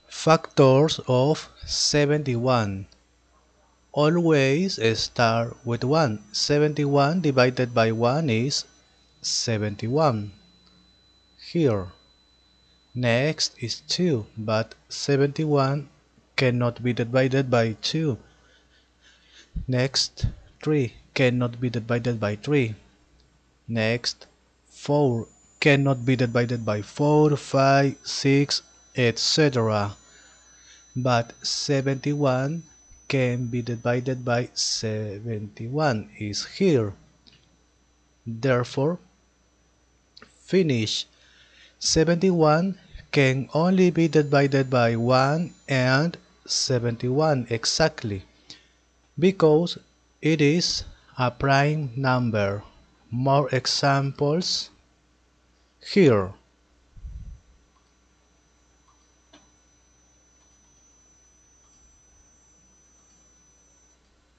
Factors of 71. Always start with 1. 71 divided by 1 is 71. Here. Next is 2, but 71 cannot be divided by 2. Next, 3 cannot be divided by 3. Next, 4 cannot be divided by 4, 5, 6, etc. But 71 can be divided by 71 is here. Therefore, finish. 71 can only be divided by 1 and 71 exactly, because it is a prime number. More examples here.